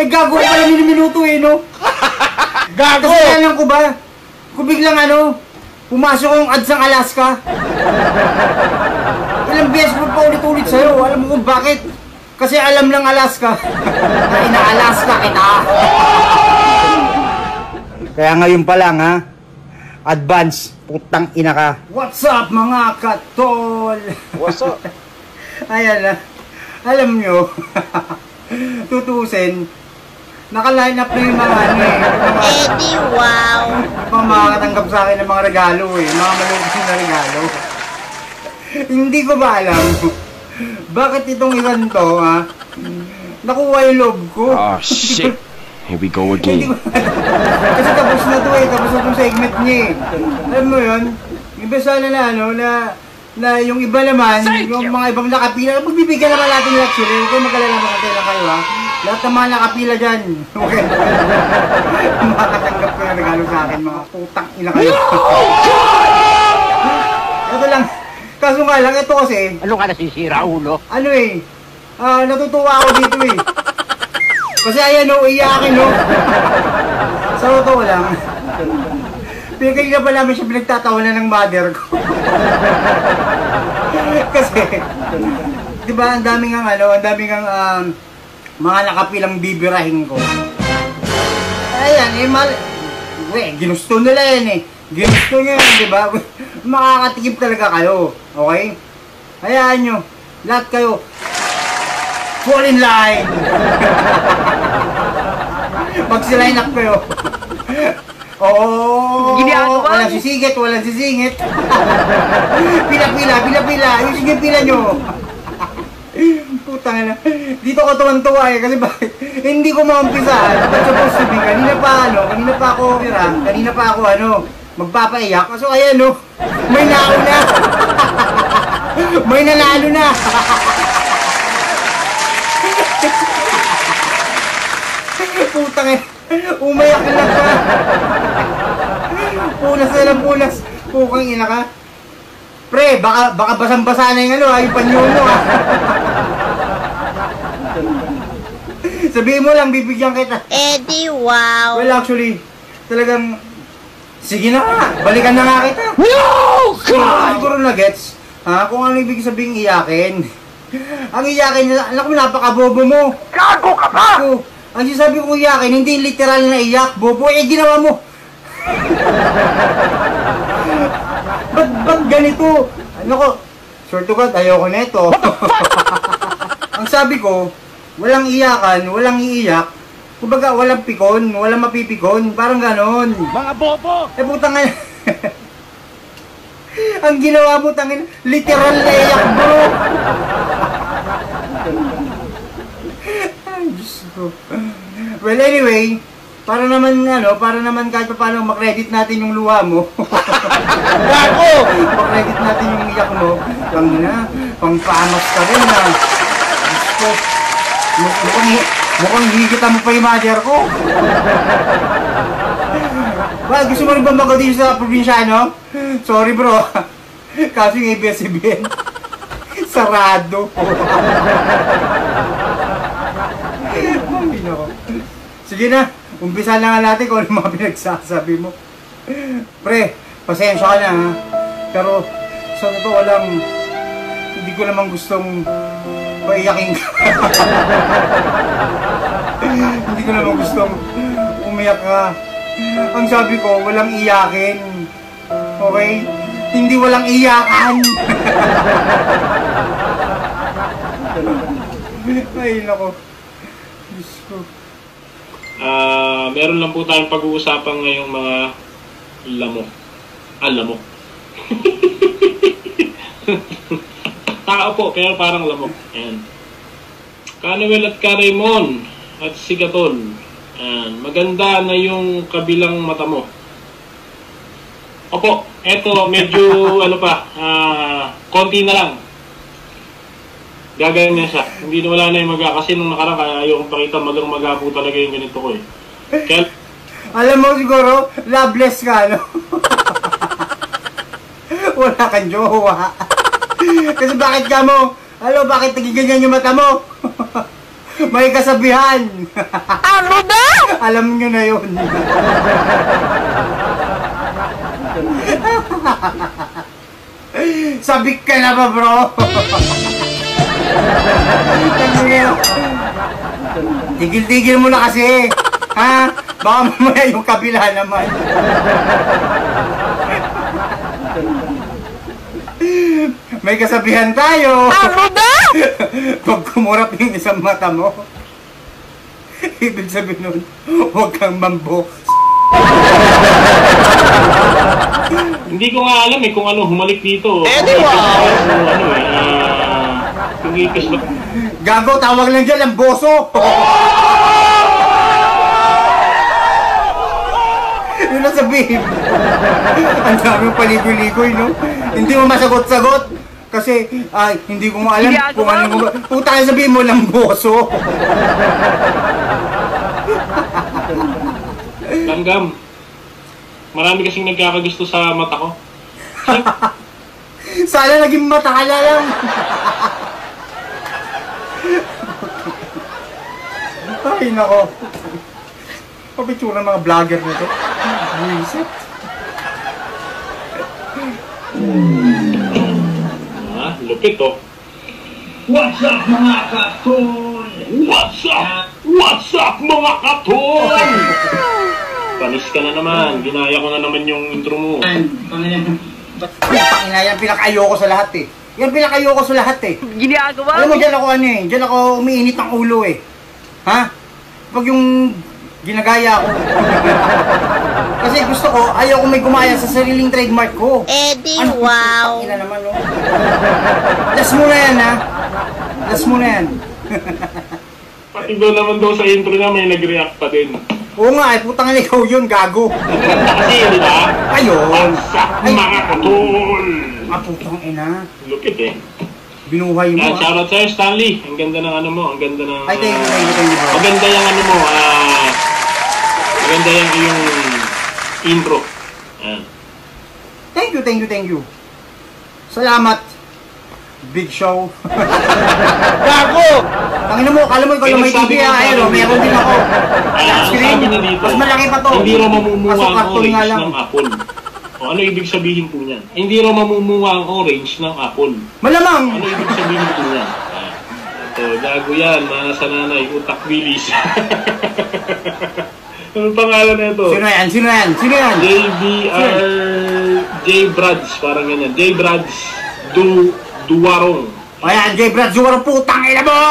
Eh, gago ka pala minuto eh, no? Gago! Kasi alam ko ba, kung biglang pumasok yung ads ng Alaska. Ilang beses ko pa ulit-ulit sa'yo, alam mo kung bakit? Kasi alam ng Alaska na ina-Alaska kita. Kaya ngayon pa lang, ha? Advance, putang ina ka. What's up, mga katol? What's up? Ayan na. Alam nyo, tutusin, naka-line up na yung mga Eddie, wow! Yung makakatanggap sa akin ng mga regalo eh. Mga malulog na regalo. Hindi ko ba alam bakit itong ilan to, ha? Nakuha yung loob ko. Oh, shit. Here we go Hindi again. ko kasi tapos na to eh. Tapos na itong segment niya eh. Alam mo yun? Iba sana na yung iba naman, yung mga ibang nakapila, magbibigyan naman natin yung actually. Huwag kayo mag-alala, makatay lang kayo, ha? Lahat ng mga nakapila dyan. Okay. Makatanggap ko yung regalo sa akin, mga putang ina kayo. Ito lang. Kaso nga lang, ito kasi, Ano ka nasisira, ulo? ano eh, natutuwa ako dito eh. Kasi ayan o, iyakin o. Sa totoo lang. Pinagkagina pa namin siya pinagtatawanan ng mother ko. Kasi, di ba, ang daming mga nakapilang bibirahin ko. Ayan, ginusto nila yan eh. Ginusto nyo yan, di ba? Makakatikip talaga kayo, okay? Hayaan nyo, lahat kayo, fall in line! Mag-line up kayo. Oo, walang sisingit, walang sisingit. Pila. Ayusin yung pila nyo. Putang na. Dito ko tuwan-tuwa eh, kasi bakit? Hindi ko maumpisahan. But supposed to be, kanina pa ako magpapaiyak. Kaso ayan may nauna. May nanalo na. Putang eh. Umayak na lang ka. Punas. Pukang ina ka. Pre, baka basang-basa na yung yung panyo mo ha. Sabihin mo lang, bibigyan kita. Eddie, wow! Well, actually, talagang, sige na nga, balikan na nga kita. No! God! Siguro na gets, ha? Kung ano ibig sabihin iyakin. Ang iyakin niya, alam ko, napakabobo mo. Gago ka ba? Ako, ang sinasabi kong iyakin, hindi literal na iyak, bobo, ginawa mo. Ba't ganito? Ano ko, sure to God, ayoko neto. Ang sabi ko, walang iyakan, walang iiyak. Kumbaga, walang pikon, walang mapipikon, parang ganon. Mga bobo! Putang ina. Ang ginawa mo, tangin, literal na iyak, bro. Ay, Diyos ko. Well, anyway, para naman kahit pa paano makredit natin yung luha mo. Gago! Makredit natin yung iyak mo. Lang na, pangpamas ka rin na. Diyos ko. Mukhang higita mo pa yung mother ko. Well, gusto mo rin ba mag-audition sa probinsyano? Sorry bro. Kaso yung ABS-CBN sarado. Sige na, umpisa na nga natin kung ano mga pinagsasabi mo. Pre, pasensya ka na ha. Pero sa totoo lang, hindi ko naman gustong paiyakin ka. Hindi ko naman gustong umiyak ka. Ang sabi ko, walang iyakin. Okay? Hindi walang iyakan. Ay, nako. Diyos ko. Meron lang po tayong pag-uusapan ngayong mga lamok. Tao po, pero parang lamok. Ayan. Kanuel at Karaymon at Sigatol. Ayan. Maganda na yung kabilang mata mo. Opo, eto medyo konti na lang. Gaganyan siya. Hindi na wala na yung maga. Kasi nung nakarang kaya ayokong pakita maga po talaga yung ganito ko eh. Kaya, alam mo siguro, loveless ka, no? Wala kang jowa. Kasi bakit ka mo? Bakit naging ganyan yung mata mo? May kasabihan. Ano ba? Alam nyo na yun. Sabik ka na ba, bro? Tigil-tigil mo na kasi. Ha? Baka mamaya yung kabila naman. May kasabihan tayo. Ano ba? Pag kumurap yung isang mata mo, ibig sabihin nun, huwag kang mambo. Hindi ko nga alam kung ano humalik dito. Yung ipis na... Gago, tawag lang dyan ang boso. Yun na sabihin. Ang dami paligoy-ligoy, no? Hindi mo masagot-sagot. Kasi, hindi ko alam kung ano mo... Puta ka sabihin mo lang boso. Langgam. Marami kasing nagkakagusto sa mata ko. Sana naging mata ka na lang. Ay, nako. Papitsura ng mga vlogger nito. Buisit. Lupit oh. What's up mga katon? What's up? What's up mga katon? Panis ka na naman. Ginaya ko na naman yung intro mo. Pangina, yan pinaka-ayoko sa lahat eh. Yan pinaka-ayoko sa lahat eh. Ginagawa Alam mo, dyan ako ano eh. Dyan ako umiinit ang ulo eh. Ha? Pag yung ginagaya ako. Kasi gusto ko, ayaw ko may gumaya sa sariling trademark ko. Eddie, wow. Pangina naman oh. Last mo na yan ha. Last mo na yan. Pati doon naman daw sa intro niya may nag-react pa din. Oo nga eh, putang ina ikaw yun, gago. Ang ganda kasi, di ba? Ayun. What's up mga katon? Putang ina. Lupit eh. Binuhay mo ha. Shoutout sa'yo Stanley. Ang ganda ng ano mo. Ang ganda ng... Ay, thank you bro. Maganda yung ano mo. Maganda yung iyong intro. Ayan. Thank you. Salamat. Big show. Gago! Tangina mo, kala mo ikaw yung may TV ha. Ayun, meron din ako. Flat screen. Sabi niya dito, Mas malaki pa to. hindi raw mamumuha Kaso ang karton nga orange lang. ng apple. O ano ibig sabihin po niyan? Hindi raw mamumuha ang orange ng apple. Malamang. Ano ibig sabihin po niyan? Ito, gago yan, mga sa nanay, utak bilis. Anong pangalan na ito? Sino yan? J Brads, parang ganyan. J Brads Duwarong. O yan, J. Brad Zuwar, putang ina mo!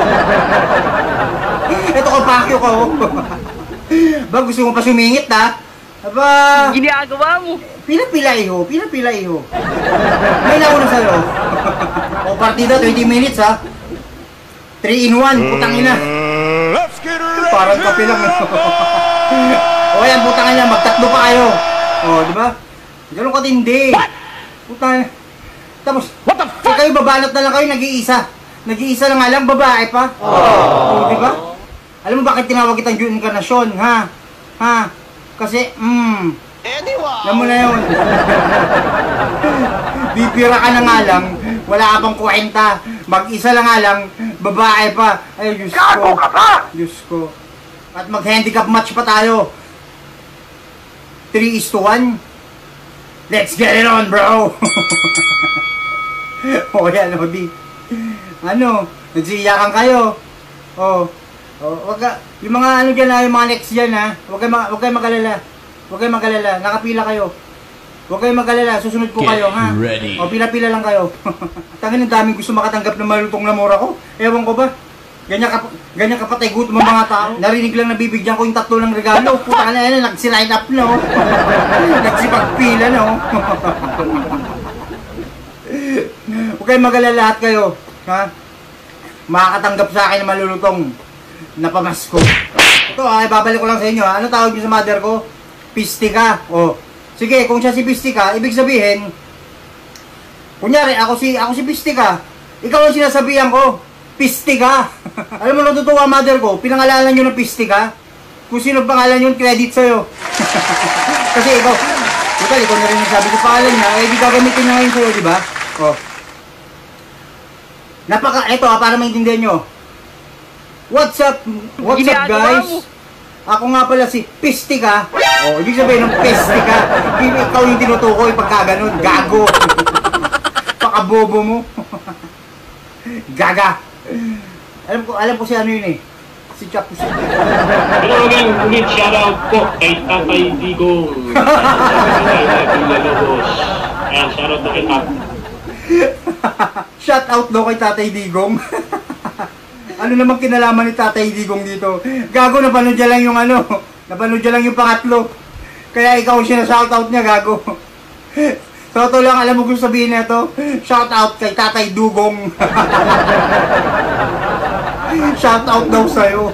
Ito ko, pakyo ko. Ba, gusto mo pa sumingit ha? Aba... Ginagawa mo. Pila-pila iho. May nauna sa'yo. O, partida, 20 minutes ha. 3 in 1, putang ina. Parang kape lang. O yan, putang ina, magtatlo pa kayo. O, di ba? Ganun katindi. Putang ina. Tapos, kayo babanat na lang kayo, nag-iisa. Nag-iisa lang nga lang, babae pa. O, di ba? Alam mo bakit tinawag kitang June Encarnacion, ha? Ha? Kasi, alam mo na yun. Bibira ka na nga lang, wala ka pang kwenta. Mag-isa lang nga lang, babae pa. Ay, Diyos ko. Gago ka pa! Diyos ko. At mag-handicap match pa tayo. 3:1. Let's get it on, bro! O yan, o di. Ano, nagsiyakan kayo. Wag ka, yung mga ano dyan yung mga next dyan ha. Wag kayo mag-alala. Nakapila kayo. Huwag kayo mag-alala, susunod po kayo ha. Ready. O pila-pila lang kayo. Tangin, ang daming gusto makatanggap ng malutong na mura ko. Ewan ko ba? Ganyan kapatay gutom ang mga tao. Narinig lang na bibigyan ko yung 3 ng regalo. Puta ka na yan, nagsiline up na oh. Nagsipagpila na oh. Huwag kayo mag-alala lahat kayo. Ha? Makakatanggap sa akin ng malulutong na pamasko. Ito ibabalik ko lang sa inyo ha. Ano tawag niyo sa mother ko? Pistika. O. Sige, kung siya si Pistika, ibig sabihin, kunyari, ako si Pistika. Ikaw ang sinasabihan ko. Pistika. Alam mo, natutuwa mother ko, pinangalanan nyo ng Pistika. Kung sino pangalan yun, credit sa'yo. Kasi ikaw na rin nagsabi sa pangalan niya, eh di gagamitin niya ngayon sa'yo, di ba? O. Eto ha, para maintindihan nyo. What's up? What's up, Ginagawa guys? mo. Ako nga pala si Pistika. Oh, ibig sabihin ng Pistika. Ikaw yung tinutukoy pagka ganun. Gago. Pakabobo mo. Gaga. Alam ko si ano yun eh. Si Chapo. Pero again, ulit shoutout po kay Tatay Digong. Ayan, shoutout na kay Tatay. Shoutout daw kay Tatay Digong. Ano namang kinalaman ni Tatay Digong dito? Gago, napanood niya lang yung ano. Napanood niya lang yung pangatlo. Kaya ikaw siya na shoutout niya, gago. So, ito lang, alam mo kung sabihin na ito. Shoutout kay Tatay Dugong. Shoutout daw sa'yo.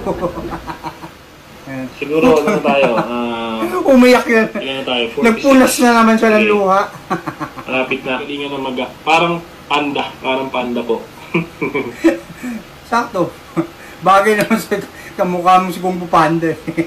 Siguro, ano tayo? Umiyak yan. Ilan na tayo? 46. Nagpunas na naman siya ng luha. Malapit na. Hindi nga na parang panda. Parang panda po. Sakto. Bagay naman sa kamukha mo si Kung Fu Panda.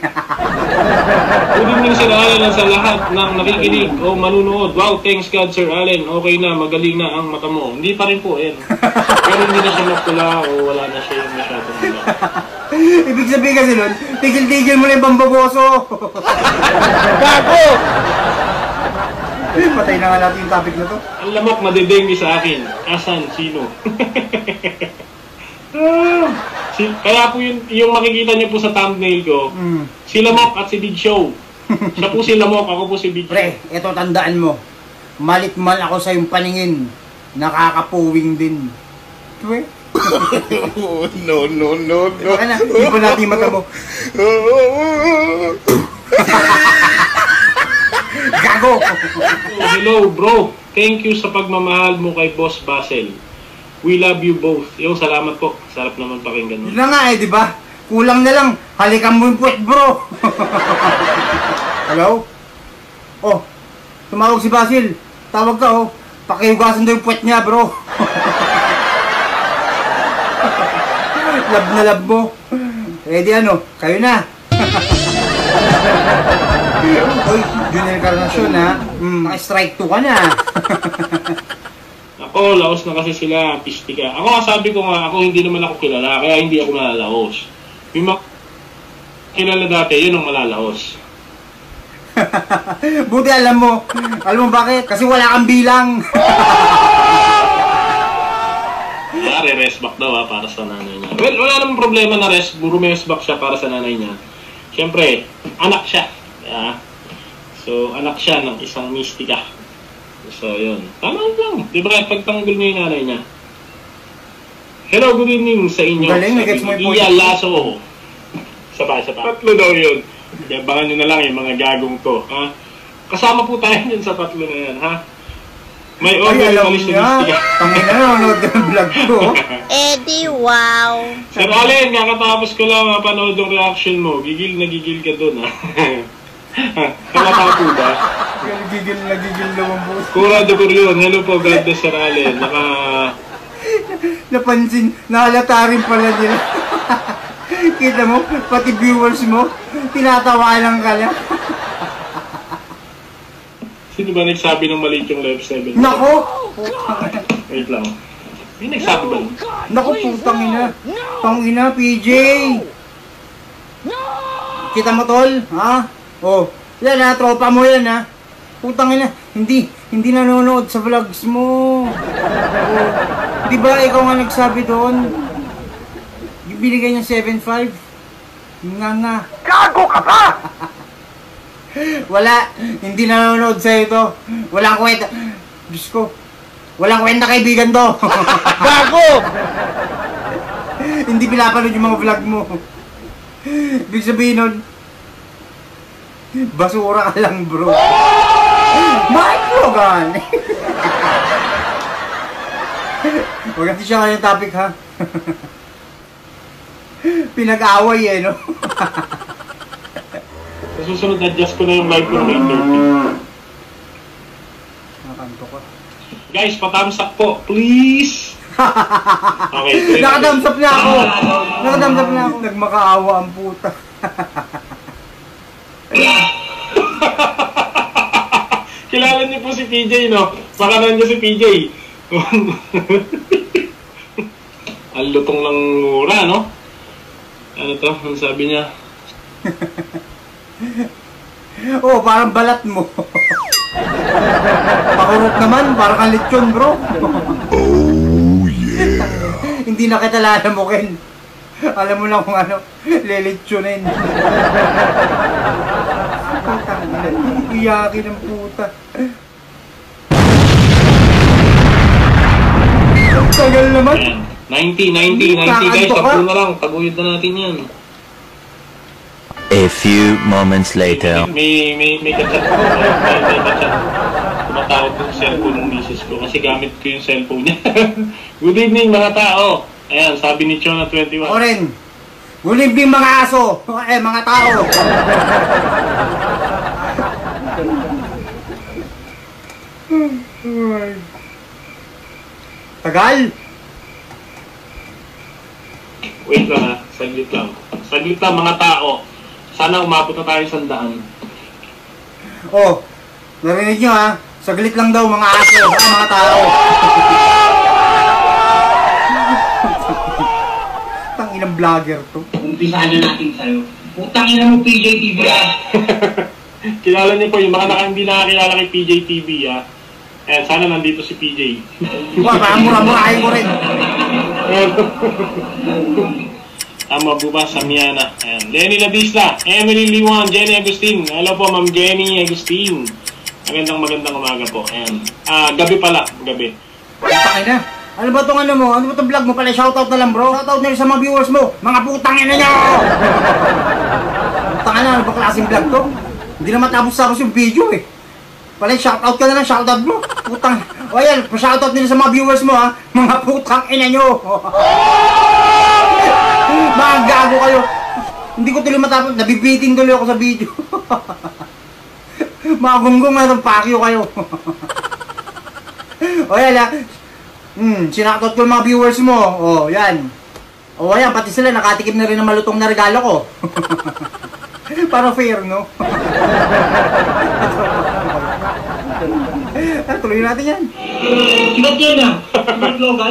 Good evening, Sir Allen, sa lahat ng nakikinig o manunood. Wow, thanks God, Sir Allen. Okay na, magaling na ang mata mo. Hindi pa rin po, ayan. Pero hindi na siya mapula o wala na siya yung masyadong mula. Ibig sabihin kasi nun, tigil-tigil mo na yung pambaboso. Gago! Patay na nga natin yung topic na to. Ang lamok madedenggi sa akin. Asan? Sino? Kaya po yung makikita niyo po sa thumbnail ko, si Lamok at si Big Show. Siya po si Lamok, ako po si Big Show. Pre, eto tandaan mo. Malit man ako sa iyong paningin, nakakapuwing din. Pre? No. Baka na, hindi pa natin mata mo. Gago! Oh, hello bro, thank you sa pagmamahal mo kay Boss Basel. We love you both. Yung salamat po. Sarap naman pakinggan mo. Yun na nga eh, di ba? Kulang na lang. Halikan mo yung puwet, bro. Hello? Oh, tumawag si Basil. Tawag ka, oh. Pakihugasan daw yung puwet niya, bro. Love na love mo. Eh di ano, kayo na. Uy, Junior Encarnacion ha. Naka-strike 2 ka na. Ako, laos na kasi sila, Pistika. Ako, sabi ko nga, ako hindi naman ako kilala, kaya hindi ako malalaos. Yung kilala dati, yun ang malalaos. Buti alam mo. Alam mo bakit? Kasi wala kang bilang. Rest back daw para sa nanay niya. Well, wala namang problema na rest back siya para sa nanay niya. Siyempre, anak siya. Yeah. So, anak siya ng isang mistika. So, yun. Tama lang. Di ba pagtanggol niya yung nanay niya? Hello, good evening sa inyo. Galing, nag-gets mo yung Iya Lasso. Sapa. Tatlo daw yun. Abangan nyo na lang yung mga gagong to. Ha? Kasama po tayo dyan sa tatlo na yan, ha? May order alam umalis niya. na mistika. Tangin na nanonood ka ng vlog ko. Eddie, wow. Sir Allen, kakatapos ko lang mapanood yung reaction mo. Gigil na gigil ka dun, ha? Halata po ba? Nagigil lang ang buhos. Kura de Curion, hello po, God bless Sir Allen. Napansin, nahalata rin pala nila. Kita mo, pati viewers mo, tinatawanan ka na. Sino ba nagsabi ng maliit yung Live 7? Nako! Wait lang. May nagsabi ba? Nako, putang ina. Tang ina, PJ. Kita mo, tol? Ha? Oh, yan ha, tropa mo yan ha. Putang ina, hindi nanonood sa vlogs mo. Oh, di ba ikaw nga nagsabi doon? Yung binigay niya 7.5? Nga. Gago ka ba? Wala, hindi nanonood sa ito. Walang kwenta. Diyos ko, walang kwenta kaibigan to. Gago! Hindi pinapanood yung mga vlog mo. Ibig sabihin nun, basura ka lang, bro. Microgun! Huwag kasi siya kanyang topic, ha? Pinag-away eh, no? Sa susunod, adjust ko na yung live ko ng 8:30. Nakanto ko. Guys, pa-thumbs up po, please! Okay. Nakadamsap na ako! Nakadamsap na ako! Nagmakaawa ang puta. Kilala niyo po si PJ, no? Pakanan niyo si PJ. Ang lutong ng mura, no? Ano to? Ano sabi niya? Oh, parang balat mo. Pakurot naman, parang kang lechon, bro. Oh, yeah. Hindi na kita lalamukin. Alam mo lang kung ano, lelechyonin. Iyakin ng puta. Tagal naman. Ayan. 90 guys. Tapo na lang. Taguyod na natin yan. A few moments later. May kachat ko. May kachat. Tumatawag ko sa cellphone ng misis ko kasi gamit ko yung cellphone niya. Good evening mga tao. Ayan, sabi ni Chona 21. Oren, good evening mga aso. Mga tao. Tagal. Wait lang ha. Saglit lang. Saglit lang mga tao. Sana umabot na tayo sa 100. Oh, narinig nyo ha? Saglit lang daw mga aso, mga tao. Tanginang vlogger to. Umpisahan na natin sa'yo. Putang ina mo PJ TV Kilala niyo po yung mga hindi nakakilala kay PJ TV Ayan, sana nandito si PJ. Parang mura-murahin ko rin. Tama, bukas, Samiana. Ayan. Lenny Ladisla, Emily Liwan, Jenny Agustin. Hello po, Ma'am Jenny Agustin. Magandang umaga po. Ayan. Gabi pala, gabi. Putang ina. Ano ba itong ano mo? Ano ba itong vlog mo pala? Shoutout na lang bro. Shoutout na rin sa mga viewers mo. Mga putang ina nyo! Putang ina, ano ba klaseng vlog to? Hindi na matapos-tapos yung video eh. Pala shoutout ka na lang, shoutout mo. Putang. O yan, shoutout nila sa mga viewers mo ha. Mga putang ina nyo. Mga gago kayo. Hindi ko tuloy matapos. Nabibitin tuloy ako sa video. Mga gunggong na itong pakyo kayo. O yan ha. Sinaktot ko yung mga viewers mo. O yan. O ayan, pati sila nakatikim na rin ng malutong na regalo ko. Para fair, no? Tuloy natin yan. Sigat yan Mark Logan.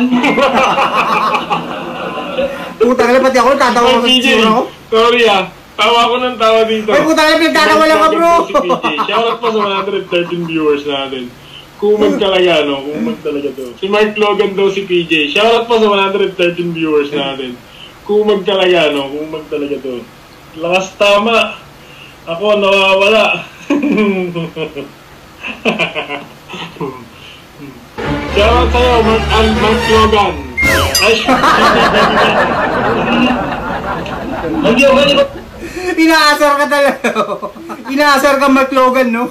Putang ina, pati ako tatawa ko sa tsura ko. Sorry tawa ko ng tawa dito. Ay putang ina, pinagtatawa lang ka bro. Si PJ. Shoutout po sa 113 viewers natin. Kumag talaga, no? Kumag talaga to. Si Mark Logan daw si PJ. Shoutout po sa 113 viewers natin. Kumag talaga, no? Kumag talaga to. Lakas tama. Ako nawawala. Shoutout sa'yo, Mark Logan. Ay, Inaasar ka talaga. Inaasar ka Mark Logan, no?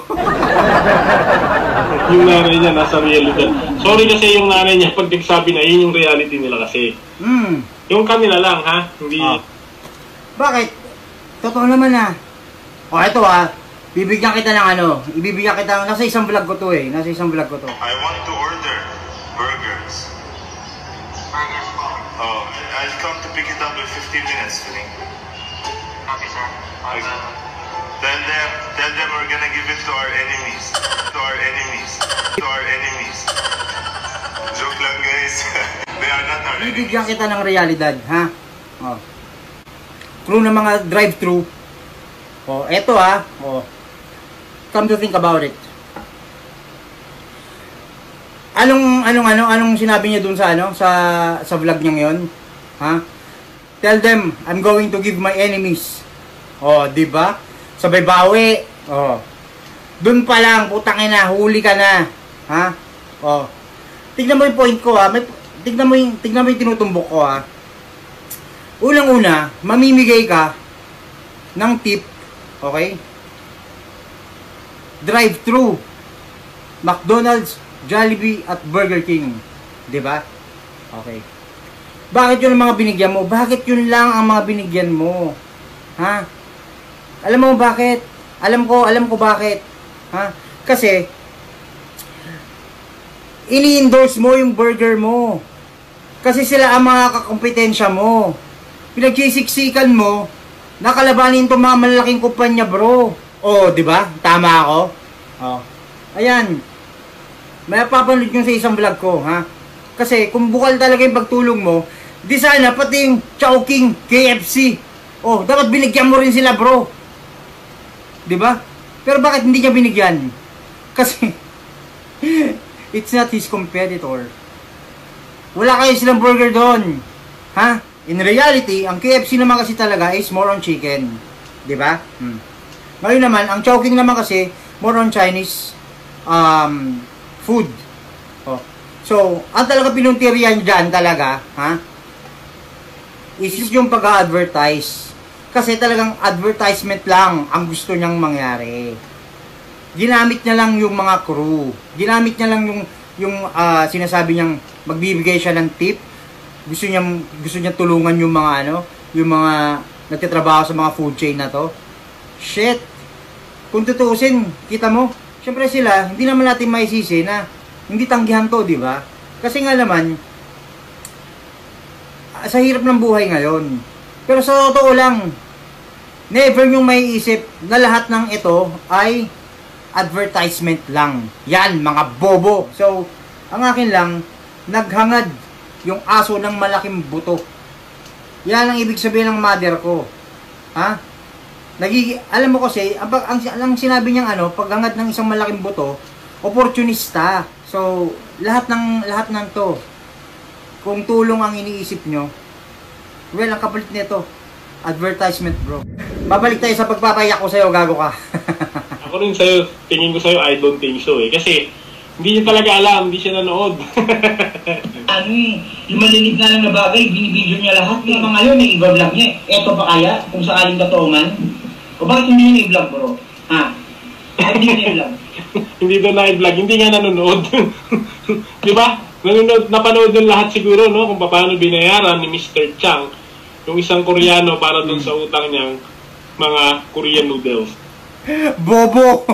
Yung nanay niya nasa realidad. Sorry kasi yung nanay niya pag nagsabi na yun yung reality nila kasi. Yung kanila lang ha, hindi. Bakit? Totoo naman O eto bibigyan kita ng ibibigyan kita, nasa isang vlog ko to nasa isang vlog ko to. I want to order burgers. Burgers po. Oh, I'll come to pick it up in 15 minutes, feeling. Okay, sir. Tell them we're gonna give it to our enemies. To our enemies. To our enemies. Joke lang, guys. They are not our enemies. Bibigyan kita ng realidad, ha? Crew ng mga drive-thru. Eto come to think about it. Anong sinabi niya dun sa vlog niya ngayon? Ha? Tell them, I'm going to give my enemies. Di ba? Sabay bawi. Dun pa lang, putang ina, huli ka na. Ha? Tignan mo yung point ko tignan mo yung tinutumbok ko Unang-una, mamimigay ka ng tip, okay? Drive-thru, McDonald's, Jollibee at Burger King, 'di ba? Okay. Bakit 'yun ang mga binigyan mo? Bakit 'yun lang ang mga binigyan mo? Ha? Alam mo bakit? Alam ko bakit. Ha? Kasi ini-endorse mo yung burger mo. Kasi sila ang mga kakompetensya mo. Pinagsisiksikan mo, nakalabanin itong mga malalaking kumpanya, bro. Di ba? Tama ako? Ayan. May papanood nyo sa isang vlog ko, ha? Kasi kung bukal talaga yung pagtulong mo, di sana pati yung Chowking, KFC, Oh, dapat binigyan mo rin sila, bro. 'Di ba? Pero bakit hindi niya binigyan? Kasi it's not his competitor. Wala kayo silang burger doon. Ha? In reality, ang KFC naman kasi talaga is more on chicken. 'Di ba? Ngayon naman, ang Chowking naman kasi more on Chinese food. Oh. So, ang talaga pinuntiryan dyan talaga, ha? Is yung pag-advertise. Kasi talagang advertisement lang ang gusto niyang mangyari. Ginamit niya lang yung mga crew. Ginamit niya lang yung sinasabi niyang magbibigay siya ng tip. Gusto niya tulungan yung mga yung mga nagtatrabaho sa mga food chain na to. Shit. Kung tutuusin, kita mo, syempre sila, hindi naman natin maisisi na hindi tanggihan to, di ba? Kasi nga naman, sa hirap ng buhay ngayon. Pero sa totoo lang, never yung may isip na lahat ng ito ay advertisement lang. Yan, mga bobo. So, ang akin lang, naghangad yung aso ng malaking buto. Yan ang ibig sabihin ng mother ko. Ha? Alam mo kasi, ang sinabi niyang paghangad ng isang malaking buto, opportunista. So, lahat ng to, kung tulong ang iniisip nyo, well, ang kapalit nito, advertisement, bro. Babalik tayo sa pagpapayak ko sa'yo, gago ka. Ako rin sa'yo, tingin ko sa'yo, I don't think so eh. Kasi, hindi niya talaga alam, hindi siya nanood. Yung malinig na lang na bagay, binibidyo niya lahat. Yung mga yun, i-vlog niya. Eto pa kaya, kung sakaling totoo man. O bakit hindi niya i-vlog, bro? Ha? Hindi niya i-vlog. Hindi doon na-vlog, hindi nga nanonood. Di ba? Napanood ng lahat siguro, no? Kung paano binayaran ni Mr. Chang yung isang Koreano para doon sa utang niyang mga Korean noodles. Bobo!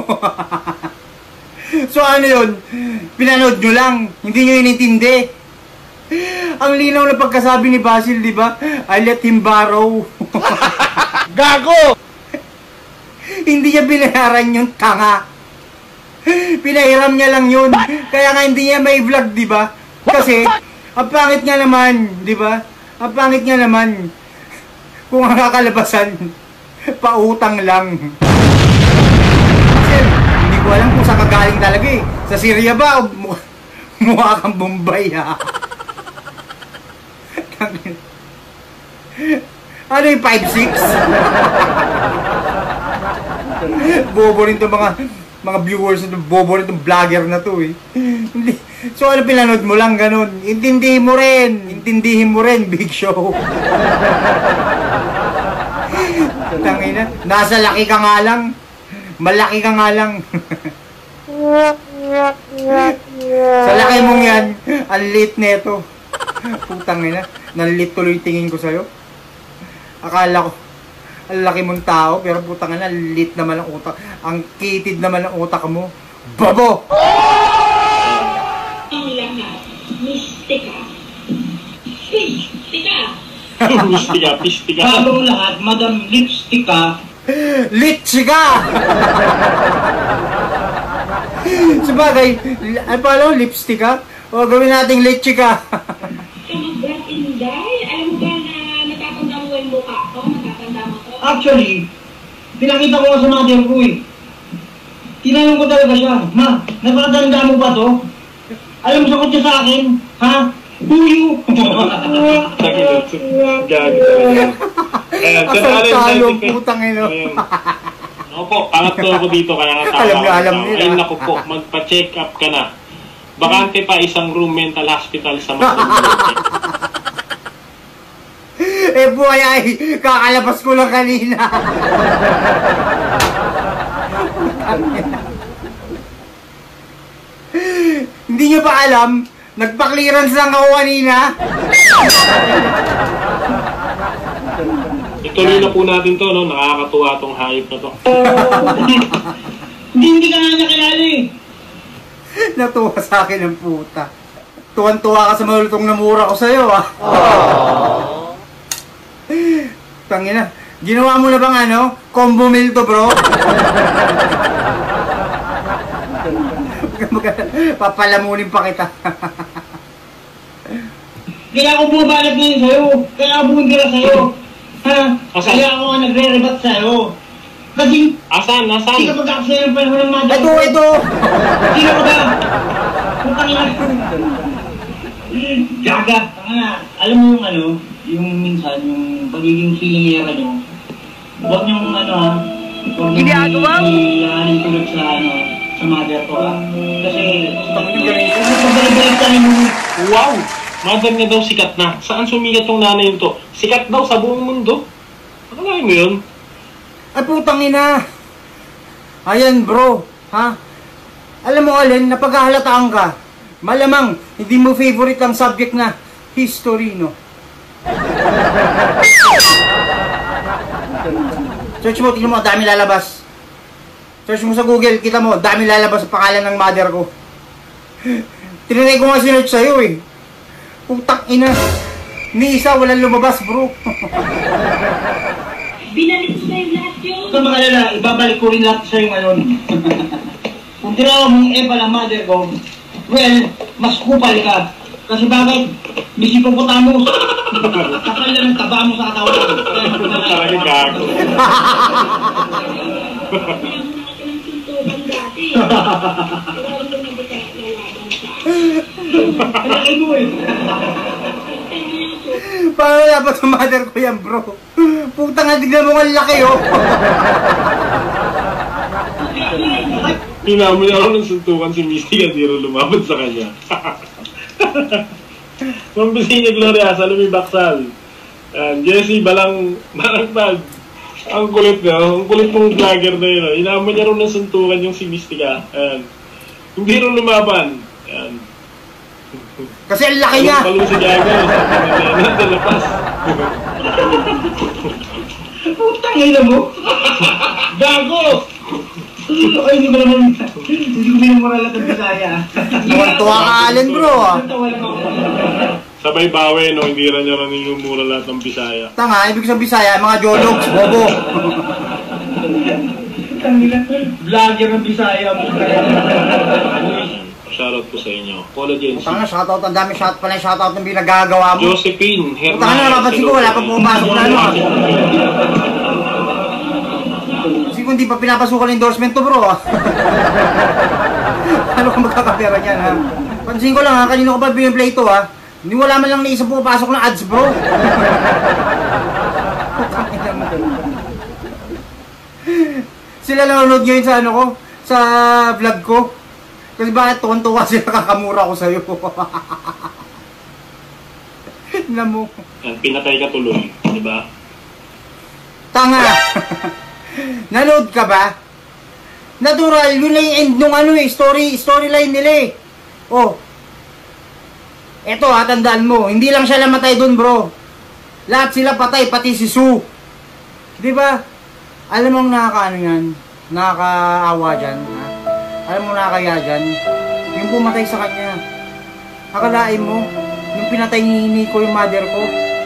So ano yun? Pinanood nyo lang, hindi nyo inintindi. Ang linaw na pagkasabi ni Basil, di ba? I let him borrow. Gago! Hindi niya binayaran yung tanga. Pinahiram niya lang yun. Kaya nga hindi niya may vlog, di ba? Kasi, ang pangit nga naman, di ba? Ang pangit nga naman. Kung ang kakalabasan, pautang lang. Kasi, hindi ko alam kung saan kagaling talaga eh. Sa Syria ba? O mukha kang Bombay, ha? Ano yung 5'6"? Bobo rin itong mga viewers na bobo rin itong vlogger na to eh. So ano pinanood mo lang ganun? Intindihin mo rin, Big Show. Tangina, nasa laki ka nga lang. Malaki ka nga lang. Sa laki mong yan, ang lit neto. Putang ina, nalit tuloy tingin ko sa'yo. Akala ko, ang laki mong tao, pero putang ina, lit naman ang utak. Ang kitid naman ang utak mo. Babo! Ang lahat, mistika. Mistika! Pistika. Bagong lahat, Madam Lipstika. Litsika! Sabagay, ano pa alam, lipstika? O gawin nating litsika. Kamugat Inday, alam mo ba na natatanda mo yung mukha ko? Natatanda mo to? Actually, pinakita ko nga sa mother ko eh. Tinanong ko talaga siya, Ma, napakatanda mo ba to? Alam mo sagot niya sa akin, ha? Who you? Gagi talaga. Asal talo ang putang ino. Opo, pangatlo ako dito kaya nga alam nila. Ayun naku po, magpa-check up ka na. Bakante pa isang room mental hospital sa Masonite. Eh buhay ay, kakalabas ko lang kanina. Hindi nyo pa alam, nagpa-clearance lang ako kanina. Ituloy na po natin to, no? Nakakatuwa tong hype na to. Hindi ka nga niya kilala eh. Natuwa sa akin ang puta. Tuwan-tuwa ka sa malutong na mura ko sa'yo, ah. Tangina, ginawa mo na bang combo meal to, bro? Papalamunin pa kita. Kaya ako bumabalak ngayon sa'yo. Kaya ako bumibira sa'yo. Ha? Asan? Kaya ako nga nagre-rebat sa'yo. Kasi, Asan? hindi ka pagkakasaya ng panahon ng mother ko. Ito! Sino ka ba? Putang ina. Gaga. Alam mo yung ano, yung minsan, yung pagiging feelingera nyo. Huwag niyong ano ha. Huwag niyong tulad sa ano, sa mother ko ha. Kasi, pabalik-balik tayo mo. Wow! Mother niya daw sikat na. Saan sumikat yung nanay nito? Sikat daw sa buong mundo. Akalain mo yun? Ay putang ina! Ayan bro, ha? Alam mo Alin, napaghahalataan ka. Malamang, hindi mo favorite ang subject na history, no? Search mo, tingnan mo, dami lalabas. Search mo sa Google, kita mo, dami lalabas sa pangalan ng mother ko. Tinanay ko nga sinerch sa'yo eh. Putang ina. Ni isa, walang lumabas bro. Binalik ko sa'yo lahat yun. Huwag kang makalala, ibabalik ko rin lahat sa'yo ngayon. Kung tinawa mong Eva ng mother ko, well, mas kupal ka. Kasi bakit? May hippopotamus. Kapal na ng taba mo sa katawan. Talaga gago. Pinamuna ka ng suntukan dati. Pero mo na ba tayo lalaban sa Kalaki mo eh. Paano dapat sa mother ko yan bro? Putang nga, tignan mo ang laki oh. Hinamoy ako ng suntukan si Misty at di rin lumabot sa kanya. Mambisi niya Gloria, sa lumibaksal. Jessie, balang marangtag. Ang kulit niya, ang kulit mong vlogger na yun. Hinamoy niya rin ng suntukan yung si Mystica. Hindi rin lumaban. Kasi ang laki niya. Palong si Gaga, sabi nila, nalapas. Putang ina mo. Gago! Ay, hindi ko naman, hindi ko minamoral at ang Bisaya. Tuwa ka Alin bro ah. Sabay bawi, no? Hindi rin niya rin inumura lahat ng Bisaya. Tanga, ibig sabihin Bisaya, mga jologs, bobo. Vlogger ng Bisaya mo. Shoutout po sa inyo. Paula Jensen. Tanga, shoutout, ang dami shoutout ng binagagawa mo. Josephine Hernandez. Tanga na, napapansin ko, wala pa pumapasok na ano. Kasi kung di pa pinapasukan endorsement to bro ah. Ano kung magkakapera niyan ha? Pansin ko lang ha, kanino ko pa biniplay to ha? Hindi wala man lang naisip pumapasok ng ads bro. Sila nanonood ngayon sa ano ko, sa vlog ko. Kasi bakit tuwan-tuwa sila kakamura ko sa'yo. Na mo. Pinatay ka tuloy, di ba? Tanga! Nanood ka ba? Natural, yun lang yung end nung ano eh, storyline nila eh. Oh. Eto ha, tandaan mo, hindi lang siya namatay dun bro. Lahat sila patay, pati si Sue. Di ba? Alam mo ang nakakaano yan? Nakakaawa dyan. Ha? Alam mo nakakaya dyan? Yung pumatay sa kanya. Akalain mo, yung pinatay ni Nico yung mother ko.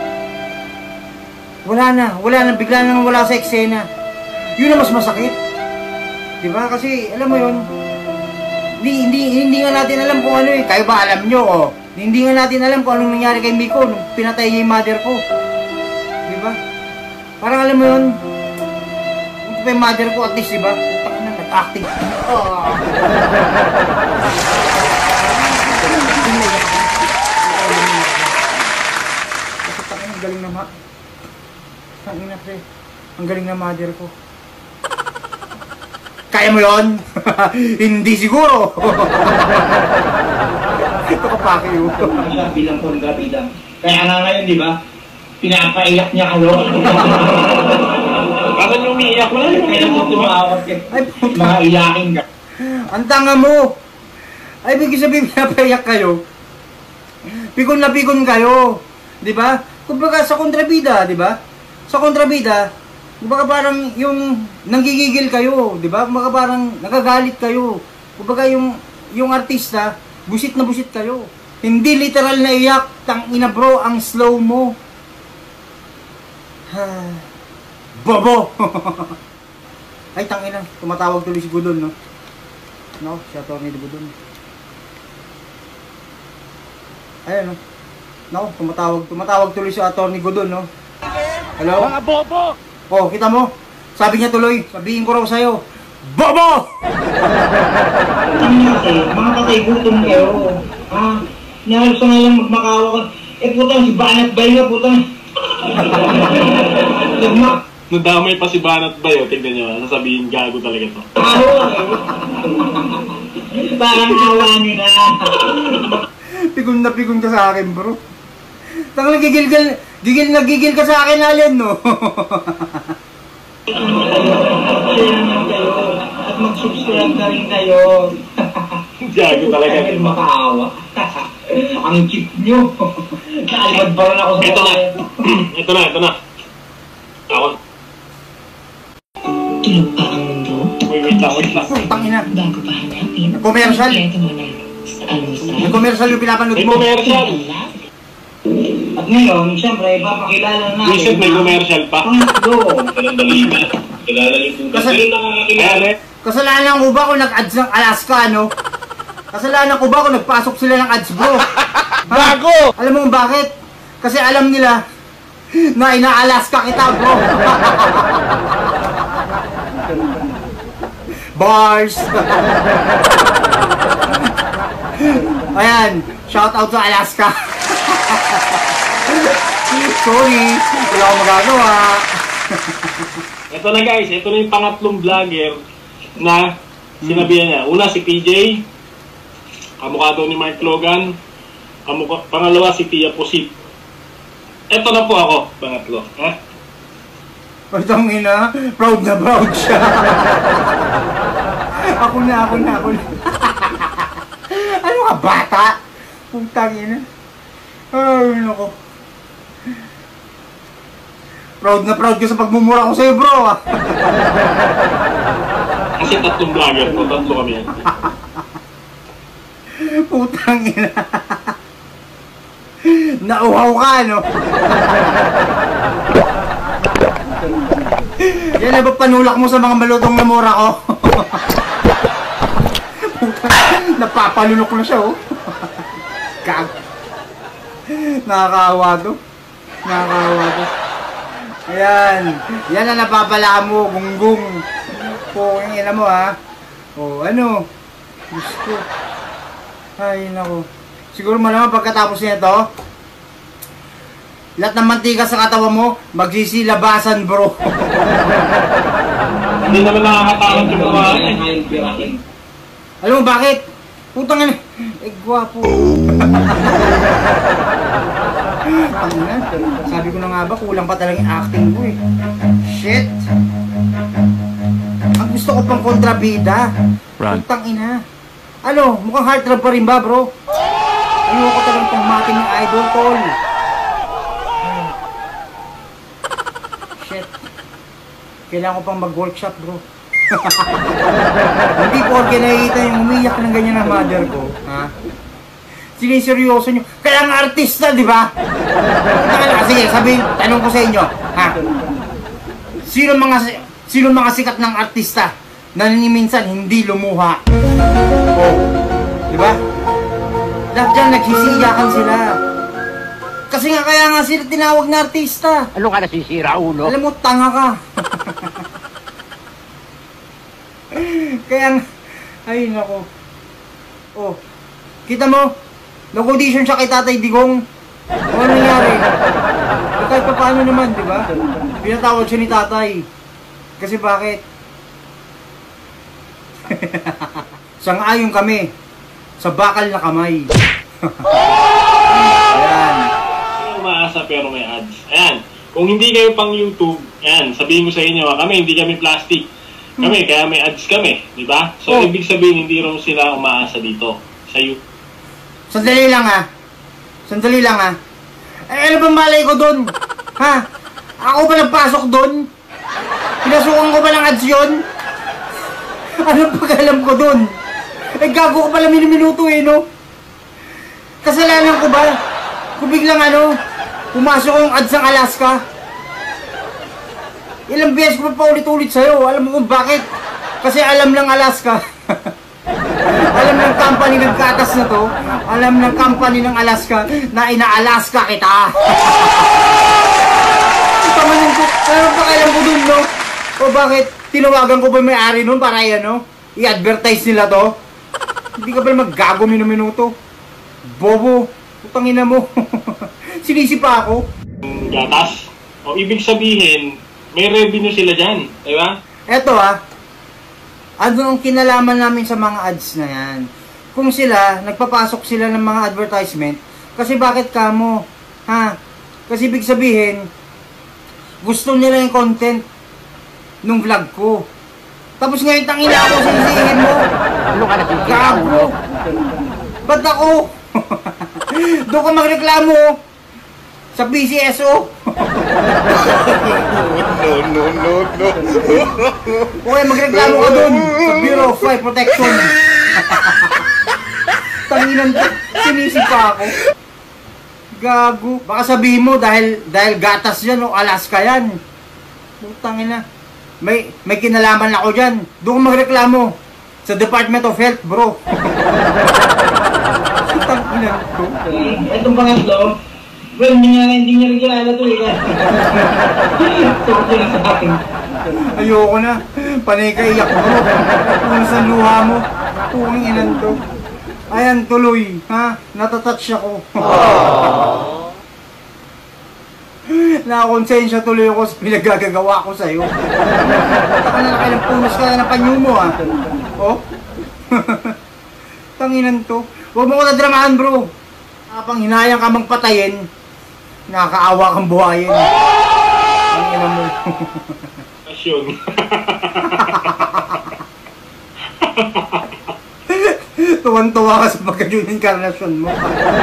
Wala na, bigla nang wala sa eksena. Yun ang mas masakit. Diba? Kasi, alam mo yun, hindi nga natin alam kung ano eh. Kayo ba alam nyo, oh. Hindi nga natin alam kung anong nangyari kay Miko nung pinatay niya yung mother ko. Diba? Parang alam mo yun, ito pa yung mother ko at least, diba? Taka na, nag-acting. Oh. Ang galing na ang galing na mother ko. Kaya mo yon? Hindi siguro. Ito ka pa kayo. Bilang kontrabida. Kaya nga ngayon, di ba? Pinapaiyak niya kayo. Bakit yung umiiyak mo? Kaya mo tumawag ka. Mga ilaking ka. Ang tanga mo. Ay, bigay sabihin pinapaiyak kayo. Pikon na pikon kayo. Di ba? Kumbaga sa kontrabida, di ba? Sa kontrabida, kumbaga parang yung nanggigigil kayo, di ba? Kumbaga parang nagagalit kayo. Kumbaga yung artista, busit na busit kayo. Hindi literal na iyak, tang ina bro, ang slow mo. Bobo! Ay, tang ina, tumatawag tuloy si Gudon, no? No, si Atty. Gudon. Ayan, no? No, tumatawag tuloy si Atty. Gudon, no? Hello? Mga bobo! Oh, kita mo? Sabi niya tuloy, sabihin ko raw sa'yo, bobo! Mga katay, gutom kayo. Nahalos na lang magmakawa ka. Putang, si Banat Bay nga, putang. Nadamay pa si Banat Bay, tignan nyo, sasabihin gago talaga to. Parang awa nyo na. Pigun na pigun ka sa akin, bro. Tangang nagigil ka sa akin, Allen, no? Share naman kayo. At mag-subscribe na rin kayo. Gago talaga. Dahil makaawa. Ang cheap nyo. Naalibad ba rin ako sa Ito na. Ako. Tulog pa ang mundo? Wait lang. Tangina. Bago pa hanapin, Commercial. sikreto mo na sa almusal. May commercial yung pinapanood May mo. commercial. At ngayon, siyempre, papakilala natin. Visit, may commercial pa. Pangatlo. Kilala niyo po. Kasi nakakilala. Kasalanan ko ba kung nag-ads ng Alaska, no? Kasalanan ko ba kung nagpasok sila ng ads, bro? Bago! Alam mo kung bakit? Kasi alam nila na ina-Alaska kita, bro. Bars! Ayan, shout out sa Alaska. Sorry, wala akong magagawa. Ito na guys, ito na yung pangatlong vlogger na sinabihan niya. Una si PJ, kamukha daw ni Mark Logan. Pangalawa si Tia Pusit. Ito na po ako, pangatlo. Pagtang ina, proud na proud siya. Ako na. Ano ka, bata? Putang ina. Ay, nako. Proud na proud ka sa pagmumura ko sa'yo, bro. Kasi tatlong vlogger ko, tatlo kami yan. Putang ina. Nauhaw ka, no? Yan na ba panulak mo sa mga malutong na mura ko? Napapalunok na siya, oh. Kag. Nakakawa to. Ayan. Yan na napapala mo, gunggong. Pong ina mo, ha. O, ano? Gusto. Ay, nako. Siguro malamang pagkatapos nito, lahat ng mantika sa katawan mo, magsisilabasan, bro. Hindi naman nakakatakot yung mga Alam mo bakit? Putang ina. Gwapo. Sabi ko na nga ba, kulang pa talaga yung acting ko eh. Shit. Ang gusto ko pang kontrabida. Putang ina. Ano, mukhang heartthrob pa rin ba, bro? Ayoko talagang pangmating ng idol, tol. Shit. Kailangan ko pang mag-workshop, bro. Hindi porke nakikita yung umiyak ng ganyan ng mother ko, ha? Siniseryoso nyo. Kaya nga artista, di ba? Sige, sabihin, tanong ko sa inyo, ha? Sino mga sikat ng artista na minsan hindi lumuha? Oh, di ba? Lahat dyan, nagsisiyakan sila. Kasi nga, kaya nga sila tinawag na artista. Ano ka nasisira, ulo? Alam mo, tanga ka. Kaya, ay nako. Oh, kita mo, nag-audition siya kay Tatay Digong. Ano nangyari? Kahit pa paano naman, di ba? Pinatawag siya ni Tatay. Kasi bakit? Sang-ayon kami sa bakal na kamay. Ayan. Umaasa pero may ads. Ayan. Kung hindi kayo pang YouTube, ayan, sabihin ko sa inyo, kami hindi kami plastic. Kami, kaya may ads kami, di ba? So, ibig sabihin, hindi rin sila umaasa dito sa YouTube. Sandali lang, ha? Eh, ano bang malay ko doon? Ha? Ako ba nagpasok doon? Pinasukan ko ba ng ads yun? Ano pag-alam ko doon? Eh, gago ko pala minuto eh, no? Kasalanan ko ba? Kung biglang pumasok yung ads ng Alaska? Ilang beses ko pa ulit-ulit sa'yo. Alam mo kung bakit? Kasi alam ng Alaska. Alam ng company ng katas na to. Alam ng company ng Alaska na ina-Alaska kita. Tamanin ko. Ano pa kailan ko dun, no? O bakit? Tinawagan ko ba yung may-ari nun para ano? I-advertise nila to? Hindi ka pala maggago minuto. Bobo. Putangin na mo. Sinisi pa ako. Gatas. O ibig sabihin, may revenue sila dyan. Diba? Eto ano ang kinalaman namin sa mga ads na yan? Kung sila, nagpapasok sila ng mga advertisement, kasi bakit kamo? Ha? Kasi ibig sabihin, gusto nila yung content nung vlog ko. Tapos ngayon tangina ako, sinisihin mo. Gago. Ba't ako? Doon ka magreklamo sa PCSO. No. Okay, magreklamo ka doon sa Bureau of Fire Protection. Tanginan ko, sinisi pa ako. Gago. Baka sabihin mo dahil gatas yan o Alaska yan. Putangin na. May kinalaman ako dyan. Doon ka magreklamo sa Department of Health, bro. Tanginan ko. Itong pangatlo, well, hindi niya rin kilala to eh. Tungkol sa akin. Ayoko na. Panay ka iyak, bro. Kung saan luha mo. Pungin inan to. Ayan, tuloy. Ha? Natatouch ako. Nakakonsensya tuloy ako sa pinagagagawa ko sa'yo. Taka na laki ng punos ka na ng panyo mo, ha? Oh? Tanginan to. Huwag mo ko nadramahan, bro. Kapang hinayang ka magpatayin, nakakaawa kang buhayin. Tanginan mo. Asyon. Tuwan-tuwa ka sa pagka-June incarnation mo.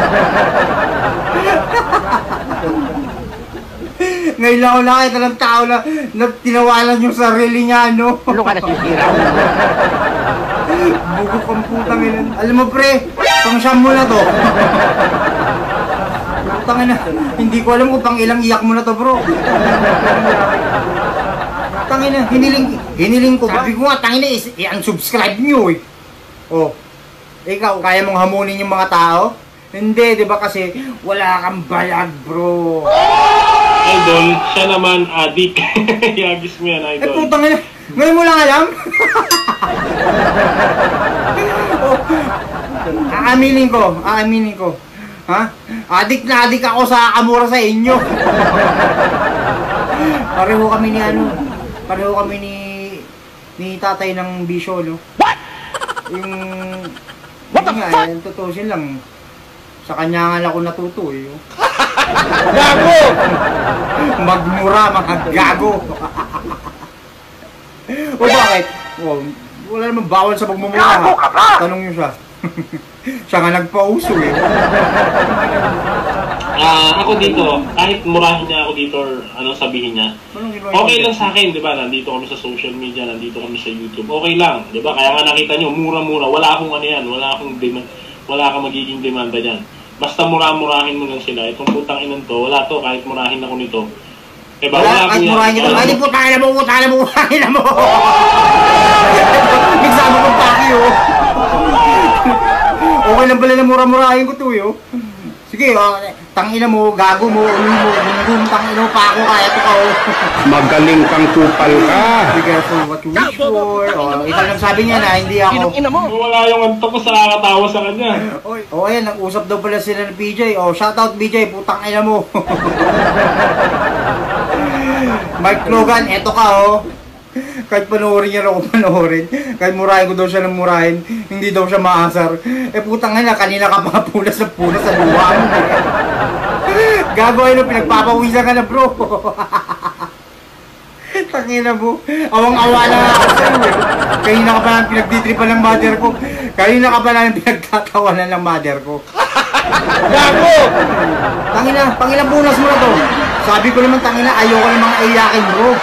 Ngayon lang ako nakita ng tao na tinawalan yung sarili niya, no? Ano ka nasisira? Bugo kang putang ilan. Alam mo, pre, pang-siyam mo na to. Putang ina. Hindi ko alam kung pang ilang iyak mo na to, bro. Tangina, hiniling ko ba? Sabi ko nga, tangina, i-unsubscribe nyo eh. Oh, ikaw, kaya mong hamunin yung mga tao? Hindi, di ba kasi wala kang bayad, bro. Idol, siya naman adik. Yagis mo yan, idol. Eh, putang ina. Ngayon mo lang alam? Oh, aaminin ko. Ha? Adik na adik ako sa kamura sa inyo. Pareho kami ni tatay ng bisyo, no? What? What the fuck? Yung tutusin lang. Sa kanya nga ako natuto, eh. Gago! Magmura, mga gago. O bakit? Oh, wala naman bawal sa pagmumura. Tanong niyo siya. Siya nga nagpauso eh. Ako dito, kahit murahin niya ako dito or anong sabihin niya, okay lang sa akin, di ba? Nandito kami sa social media, nandito kami sa YouTube. Okay lang, di ba? Kaya nga nakita niyo, mura-mura. Wala akong ano yan, wala akong magiging demanda dyan. Basta mura-murahin mo lang sila. Itong putang inan to, wala to, kahit murahin ako nito. Diba? Wala kahit murahin nito. Ay, putang mo. Nagsama kong paki, oh. Okay lang pala na mura-murahin ko to, yo. Sige, tangina mo, gago mo, tangina mo pa ako, kaya to ka, oh. Magaling kang kupal ka. Be careful what you wish for. Ikaw lang sabi niya na, hindi ako. Wala yung anto ko sa nakakatawa sa kanya. Ayan, nag-usap daw pala sila ng PJ. Shoutout BJ, putang ina mo. Mark Logan, eto ka, oh. Kahit panoorin niya ako panoorin, kahit murahin ko daw siya ng murahin, hindi daw siya maasar. Putang ina, kanina ka pa punas sa luha mo. Gagawin na, pinagpapawisan ka na, bro. Tangina mo, awang-awa na ako sa'yo, eh. Kanina ka pa lang pinagtitripan ng mother ko. Kanina ka pa lang pinagtatawanan ng mother ko. Gago! Tangina, pangilang punas mo na to. Sabi ko naman, tangina, ayoko namang iyakin, bro.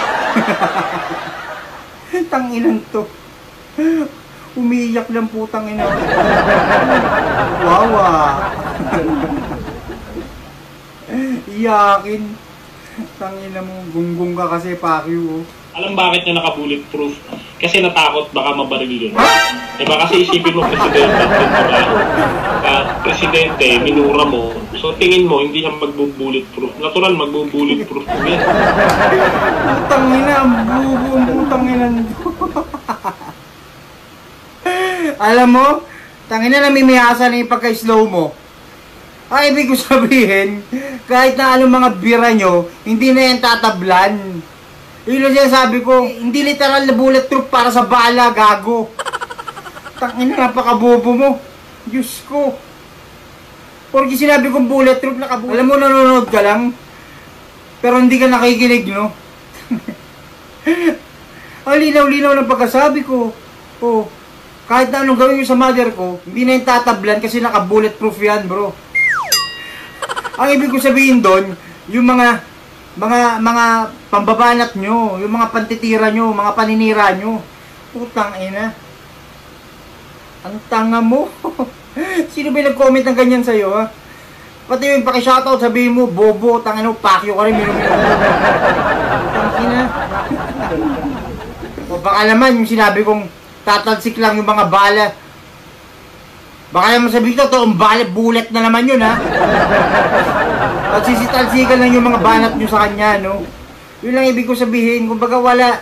Tanginan to. Umiiyak lang putang ina. Wawa. Iyakin. Tangina mo, gunggong ka kasi, Pacquiao. Alam bakit niya naka-bulletproof? Kasi natakot baka mabaril yun. Diba? Kasi isipin mo, presidente, diba? Presidente, minura mo. So tingin mo, hindi siya magbo-bulletproof. Natural, magbo-bulletproof mo yan. Putangina, ang bubo, putangina nito. Alam mo, tangina namimiyasa na yung pagka-slow mo. Ay, ibig ko sabihin, kahit na anong mga bira nyo, hindi na yan tatablan. Yun lang sinasabi ko, hindi literal na bulletproof para sa bala, gago. Tangina, napakabobo mo. Diyos ko. Porque sinabi kong bulletproof, alam mo, nanonood ka lang, pero hindi ka nakikinig, no? Ang linaw-linaw ng pagkasabi ko. Oh, kahit na anong gawin nyo sa mother ko, hindi na yung tatablan kasi naka-bulletproof yan, bro. Ang ibig ko sabihin doon, yung mga pambabanat nyo, yung mga pantitira nyo, mga paninira nyo. Putang ina. Ang tanga mo. Sino ba nag-comment ng ganyan sa'yo, ha? Pati yung paki-shoutout, sabihin mo, bobo, tangin mo, pakyo ka rin, minum-minum. Putang ina. O baka naman, yung sinabi kong tatalsik lang yung mga bala. Baka naman sabihin ko, toong bullet na naman yun, ha? At sisitalsikan lang yung mga banat nyo sa kanya, no? Yun lang ibig ko sabihin. Kung baga wala,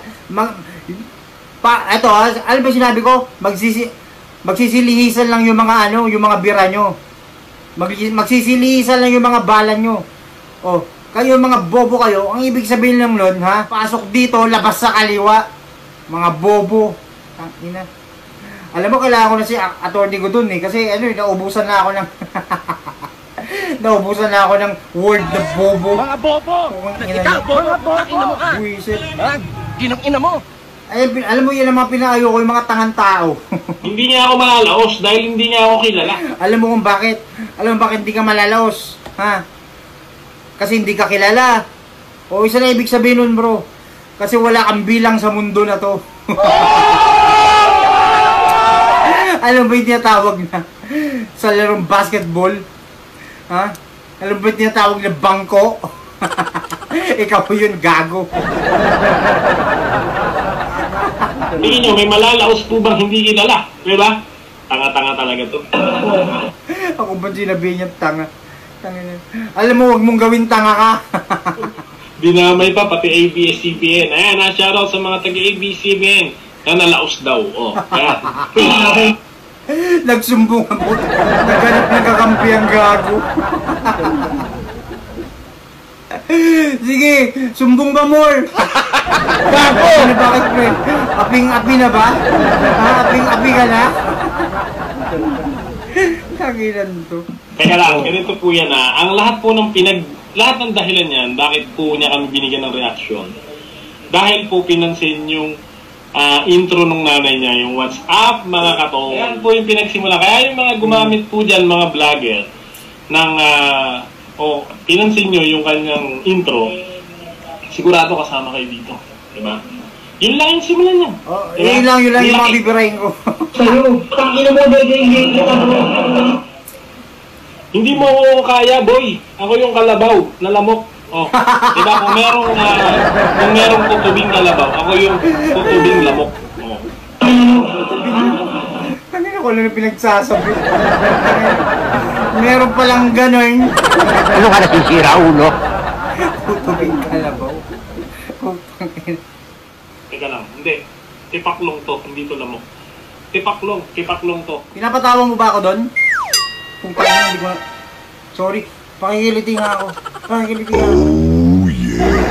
eto, ha? Ano ba sinabi ko? Magsisilihisan lang yung mga, yung mga bira nyo. Magsisilihisan lang yung mga bala nyo. O, kayo mga bobo kayo, ang ibig sabihin lang nun, ha? Pasok dito, labas sa kaliwa. Mga bobo. Tangina. Alam mo, kailangan ko na si attorney ko dun, eh. Kasi, naubusan na ako ng... naubusan na ako ng word na bobo. Mga bobo! Ikaw, bobo! Ina mo ka! Buisit. Ginang-ina mo! Ay, alam mo, yan ang mga pinaayo ko, yung mga tangang tao. Hindi niya ako malalaos dahil hindi niya ako kilala. Alam mo kung bakit? Alam mo bakit hindi ka malalaos? Ha? Kasi hindi ka kilala. O, isa na ibig sabihin nun, bro. Kasi wala kang bilang sa mundo na to. Alam mo yung tinatawag na sa larong basketball? Ha? Alam mo yung tinatawag na bangko? Ikaw po yun, gago. Tingin nyo, may malalaos po bang hindi kilala? Diba? Tanga-tanga talaga to. Ako ba sinabihin niya tanga? Alam mo, wag mong gawin tanga ka. Dinamay pa, pati ABS-CBN. Ayan, shoutout sa mga taga-ABS-CBN na nalaos daw. Oh, ayan. Nagsumbong ako. Nagkakampi ang gago. Sige, sumbong ba more? Gago! Bakit, pre? Aping-api na ba? Ha? Aping-api ka na? Kagilan to. Teka lang, ganito po yan, ha. Ang lahat po ng lahat ng dahilan yan, bakit po niya kami binigyan ng reaksyon? Dahil po pinansin yung intro nung nanay niya, yung WhatsApp, mga katong. Yan po yung pinagsimula. Kaya yung mga gumamit po dyan, mga vlogger, ng, pinansin nyo yung kanyang intro, sigurado kasama kayo dito. Diba? Yun lang yung simulan niya. Oh, diba? Yun lang yung mga bibirahin ko. Sa'yo, tangina mo, dagay-gay kita mo. Hindi mo ako kaya, boy. Ako yung kalabaw na lamok. Oh, diba? Kung merong tutubing kalabaw, ako yung tutubing lamok. Oh. Kanina ko lang pinagsasabi. Meron palang ganon. Ano ka nasisira, ulo? Tutubing kalabaw. Teka lang, hindi. Tipaklong to, hindi to lamok. Tipaklong to. Pinapatawang mo ba ako doon? Kung paano hindi ko na... Sorry, pakikiliti nga ako. Pakikiliti nga ako. Oh, yeah.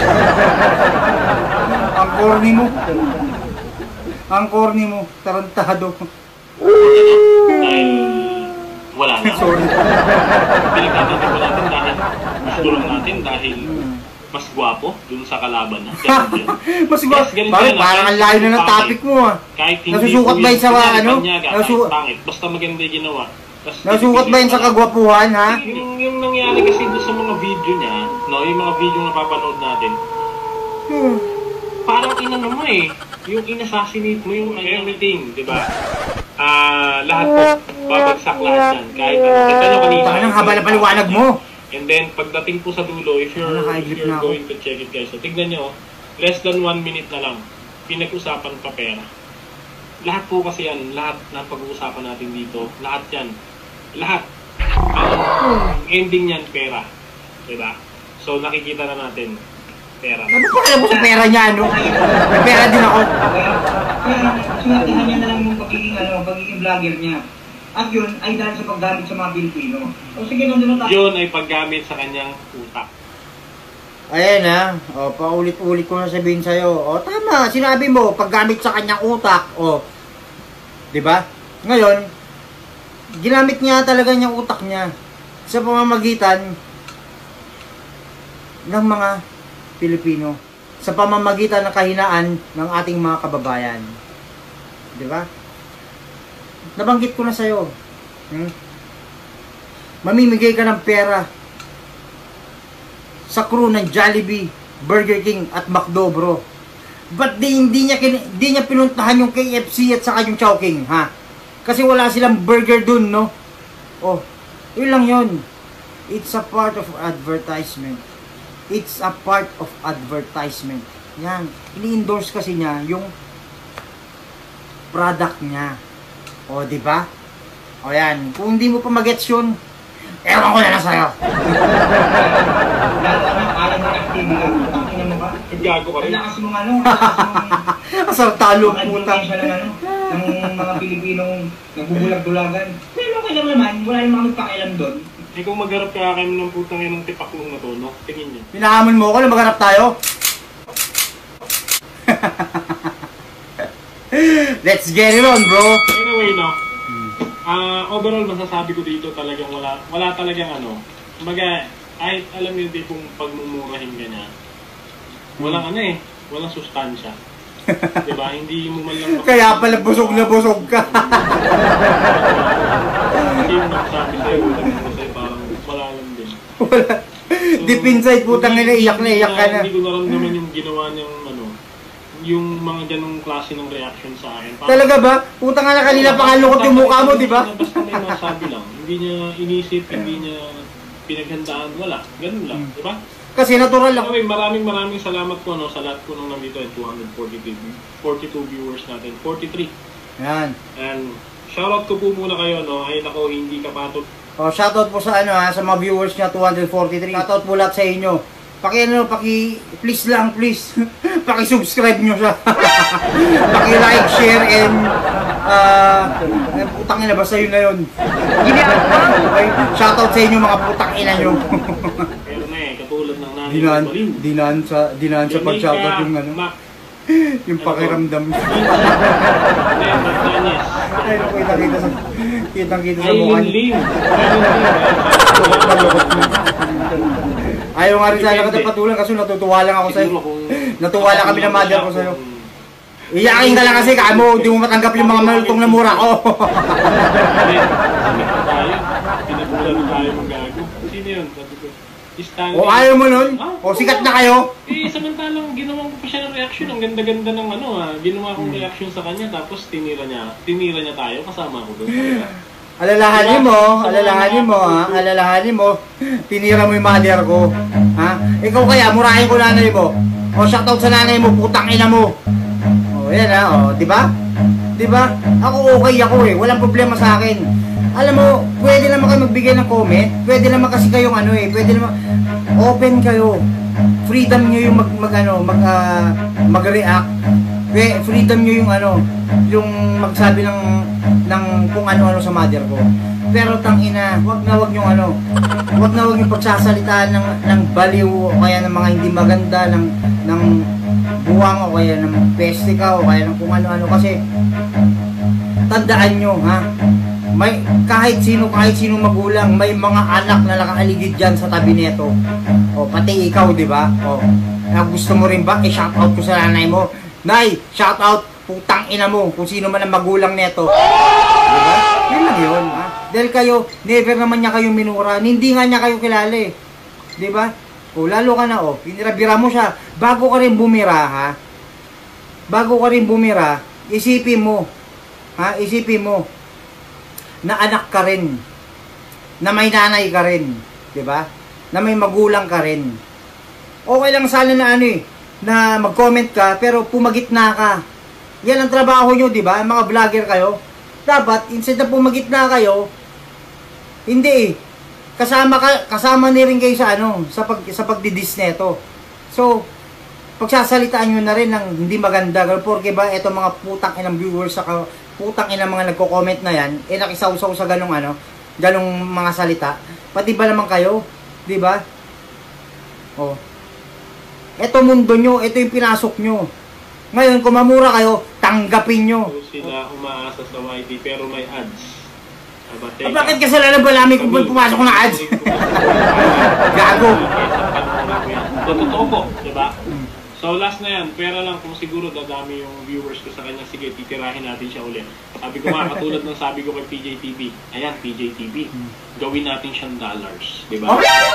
Ang corny mo. Ang corny mo. Tarantado. Dahil wala na. Sorry. Pinagtatanggap ko natin dahil gusto lang natin dahil mas gwapo dun sa kalaban na. Mas gwapo. Parang ang layo na ng topic mo, ah. Kahit hindi nasusukat ba yun sa ano? Pangit. Basta maganda yung ginawa. Nasusukat ba yun sa kagwapuhan, ha? Yung nangyari kasi doon sa mga video niya, no, yung mga video na napapanood natin, parang inano mo eh. Yung inassassinate mo yung everything, di ba? Lahat po, babagsak lahat yan. Kahit ano. Ito na kanina. Parang haba na paliwanag mo. And then, pagdating po sa dulo, if you're going to check it guys, so tignan nyo, less than 1 minute na lang, pinag-usapan pa pera. Lahat po kasi yan, lahat ng pag-uusapan natin dito, lahat yan, lahat. Ang ending yan, pera. Diba? So, nakikita na natin, pera. Ano pa kaya mo sa pera niya, no? May pera din ako. Kaya, sinatihan niya na lang yung pagiging vlogger niya. At yun ay dahil sa paggamit sa mga Pilipino. O sige, nandun na tayo. Yun ay paggamit sa kanyang utak. Ayan ha, o, paulit-ulit ko na sabihin sa'yo. O, tama, sinabi mo, paggamit sa kanyang utak. O, diba? Ngayon, ginamit niya talaga niyang utak niya sa pamamagitan ng mga Pilipino. Sa pamamagitan ng kahinaan ng ating mga kababayan. Diba? Nabanggit ko na sa'yo. Mamimigay ka ng pera sa crew ng Jollibee, Burger King at McDo, bro. Ba't hindi niya pinuntahan yung KFC at saka yung Chowking, ha? Kasi wala silang burger dun, no? Oh, yun lang yun. It's a part of advertisement. It's a part of advertisement. Yan. Ini-endorse kasi niya yung product niya. O, di ba? O, yan. Kung hindi mo pa magets yun, ewan ko na lang sa'yo. Alam mo activity. Tingnan mo ba? Gago ka rin. Lakas mong ano, lakas mong... Asar talo, puta. Ng mga Pilipinong nagbubulag-bulagan. Pero okay lang naman, wala naman kami pakialam doon. Eh kung magharap ka kami ng putang yan ng tipaklong na to, no? Tingin niyo. Pinahamon mo ako na magharap tayo? Let's get it on, bro! Anyway, no? Overall, masasabi ko dito talagang wala talagang ano. Kumbaga, ay alam niyo tipong pagmumurahin ka niya. Walang ano eh, walang sustansya. Diba? Hindi mo man lang... Kaya pala busog na busog ka. Hindi mo nagsabi sa'yo, parang wala lang din. Wala. Deep inside, putang na iyak ka na. Hindi ko naramdaman yung ginawa niyang ano, yung mga ganong klase ng reaction sa akin. Talaga ba? Putang na kanila pangalukot yung mukha mo, di ba? Basta may masabi lang. Hindi niya inisip, hindi niya pinaghandaan, wala. Ganun lang, di ba? Kasi natural lang. Anyway, maraming salamat po no, sa lahat po nung nandito ay 242 viewers natin. 43. Yan. And shoutout ko po muna kayo, no? Ay nako, hindi ka patot. Oh, shoutout po sa ano ha, sa mga viewers niya 243. Shoutout po lahat sa inyo. Please lang, please. Paki-subscribe nyo siya. Paki-like, share, and putang ina, basta yun na yun. Okay? Shoutout sa inyo mga putang ina nyo. Pero na eh, katulad ng nanay. Dinaan sa pag-shoutout yung ano. Yung pakiramdam. Ay, naku, kitang-kita sa mukha niya. Ayaw nga rin sana kita patulan kasi natutuwa lang ako sa'yo. Natuwa lang kami ng mother ko sa'yo. Iyakin ka lang kasi kamo, hindi mo matanggap yung mga malutong na mura ko. Pinapulan na tayo mong gago. Sino yun? O ayaw mo nun? O sikat na kayo? Eh, samantalang ginawa ko pa siya ng reaction. Ang ganda-ganda ng ano ha. Ginawa kong reaction sa kanya tapos tinira niya tayo kasama ko doon. Alalahanin mo, tinira mo yung mother ko. Ha? Ikaw kaya, murahin ko nanay mo. O, shoutout sa nanay mo, putang ina mo. O, yan ha, o, diba? Diba? Ako okay ako eh, walang problema sa akin. Alam mo, pwede naman kayo magbigay ng comment, pwede naman kasi kayong ano eh, pwede naman, open kayo. Freedom nyo yung mag-react. Freedom nyo yung ano, yung magsabi ng kung ano-ano sa mother ko. Pero tangina, wag na wag yung pagsasalitaan ng baliw o kaya ng mga hindi maganda ng buwang o kaya ng peste ka o kaya ng kung ano-ano kasi tandaan nyo ha, may kahit sino magulang, may mga anak na nakaaligid diyan sa tabi nito. O pati ikaw, 'di ba? O gusto mo rin ba i-shout out ko sa nanay mo? Nay, shout out putang ina mo kung sino man ang magulang nito. Diba? Yun lang yun, ha? Dahil kayo, never naman niya kayo minura. Hindi nga niya kayo kilala eh. Diba? O, lalo ka na, o. Pinirabira mo siya. Bago ka rin bumira, ha? Bago ka rin bumira, isipin mo. Ha? Isipin mo. Na anak ka rin. Na may nanay ka rin. Diba? Na may magulang ka rin. Okay lang sana na ano eh. na mag-comment ka, pero pumagitna ka. Yan ang trabaho nyo, di ba? Mga vlogger kayo. Dapat, instead na pumagitna kayo, hindi eh. Kasama na rin kayo sa sa pagdidis neto. So, pagsasalitaan nyo na rin ng hindi maganda. Porque ba, eto mga putang inang viewers, saka putang inang mga nagko-comment na yan, nakisaw-saw sa ganong mga salita. Pati ba naman kayo? Di ba? Oh. Eto mundo nyo, eto yung pinasok nyo. Ngayon, kung mamura kayo, tanggapin nyo. So, sila umaasa sa YT pero may ads. Bakit kasalanan ba namin kung pumasok na ads? Gago. Totoo po, diba? So last na yan, pera lang kung siguro dadami yung viewers ko sa kanya, sige, titirahin natin siya ulit. Sabi ko nga, katulad ng sabi ko kay PJTV, ayan, PJTV, gawin natin siyang dollars, diba?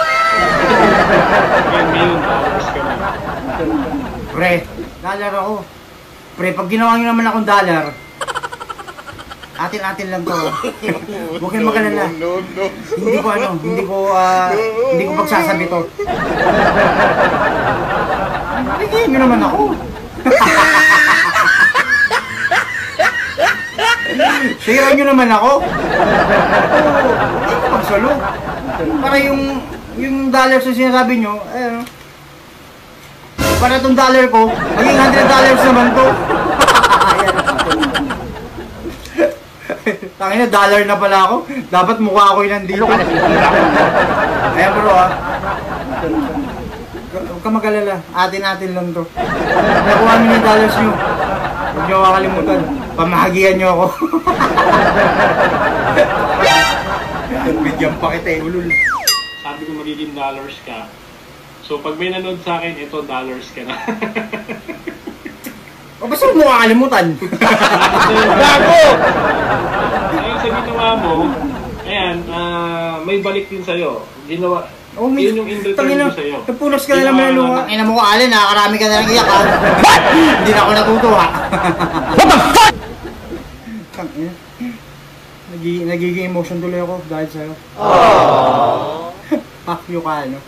Kaya ngayon, dollars kami. Pre, dollar ako. Pre, pag ginawa nyo naman akong dollar, atin lang to. Huwag kayong magalala. Hindi ko pagsasabi to. Bigyan nyo naman ako. Share nyo naman ako. Hindi ko magsalo. Para yung dollars na sinasabi nyo, para itong dollar ko, maging $100 naman to. Tangina, dollar na pala ako. Dapat mukha ako yung nandito. Ayan bro Huwag ka mag-alala. Atin lang to. Nakuha nyo yung dollars nyo. Huwag nyo makakalimutan. Pamahagihan nyo ako. Bigyan pa kita ulul. Sabi ko magiging dollars ka. So pag may nanood sa akin, ito dollars ka na. O basta mo makakalimutan. Gago! Ayun sa ginawa mo, ayan, may balik din sa'yo. Ginawa, yun yung in return ko sa'yo. Napunas ka na naman ng luha. Ina mo ko, Alin, nakakarami ka na lang iyak ha. Hindi na ako natutuwa. What the fuck? Tangina. Nagiging emotion tuloy ako dahil sa'yo. Aww. Fuck you ka, no?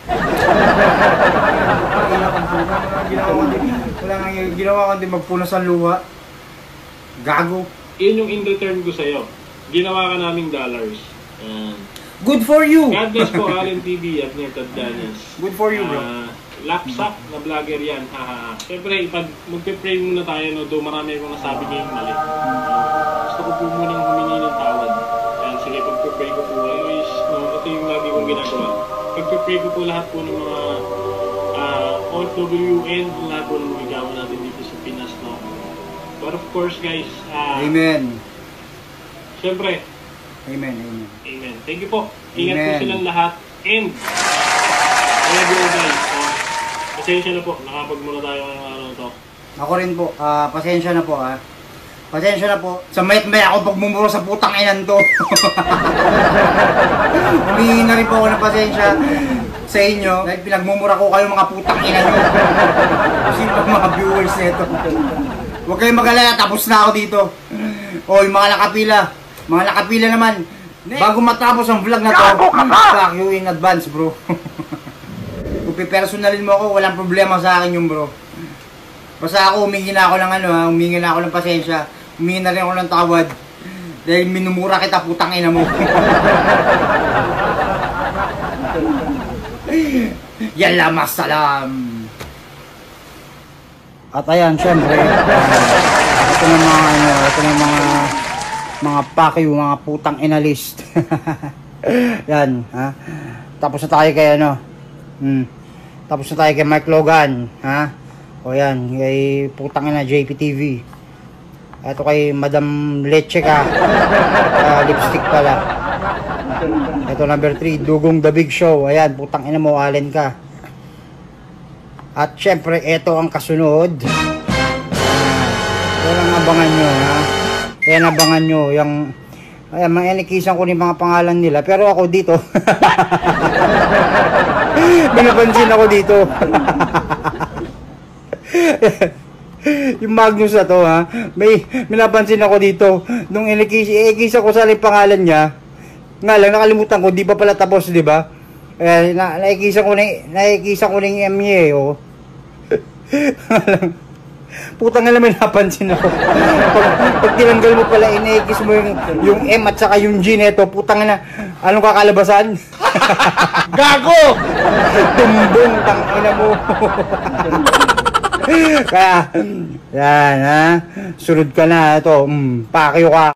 Ginawa ko din magpunas ang luha. Gago. Yun yung in return ko sa'yo. Ginawa ka naming dollars. Good for you! God bless po, Allen TV at Netad Danes. Good for you, bro. Lapsak na vlogger yan. Siyempre, magpe-pray muna tayo, no? Though marami akong nasabi ngayong mali. Gusto ko po munang humingi ng tawad. Ayan, sige, pagpe-pray ko po. Anyways, no, ito yung lagi kong ginagawa. Pagpe-pray ko po lahat po ng mga OFW and lahat po ng mga gawa natin dito sa Pinas, no? But of course, guys, Amen. Siyempre, Amen. Thank you po. Ingat po silang lahat. And, I love you all guys. Pasensya na po. Nakapagmula tayo ngayong araw na to. Ako rin po. Pasensya na po ha. Pasensya na po. Sa mayat-may ako pagmumuro sa putang inan to. Humingi na rin po ako ng pasensya sa inyo. Dahil pinagmumura ko kayo mga putang inan nyo. Sino mga viewers nito. Huwag kayong mag-alala. Tapos na ako dito. O, yung mga nakapila. Mga nakapila naman. Bago matapos ang vlog na to, fuck you in advance, bro. Kung pipersonalin mo ako, walang problema sa akin yung bro. Basta ako, humingi na ako ng pasensya. Humingi na rin ako ng tawad. Dahil minumura kita, putang ina mo. Yalla masalam. At ayan, syempre, ito ng mga pakyo, mga putang inalist. Yan, ha? Tapos na tayo kay Tapos na tayo kay Mike Logan, ha? O yan, kay putang ina JPTV. Ito kay Madam Leche ka. Lipstick pala. Ito number 3, Dugong The Big Show. Ayan, putang ina mo, Allen ka. At syempre, ito ang kasunod. Yan ang abangan nyo, ha? Yan abangan nyo, yung ayan, manikisan ko ni mga pangalan nila, pero ako dito binapansin ako dito. Yung Magnus na to, ha, may minapansin ako dito nung inikisa ko sa pangalan niya, nga lang nakalimutan ko, di pa pala tapos, di ba? Nakikisa ko ng ME, oh. Putang nga may napansin ako. Pag tinanggal mo pala, inekis mo yung M at saka yung G neto, putang na, anong kakalabasan? Gago! Tumbong, tangina mo. Kaya, yan ha, sunod ka na, ito, pakyo ka.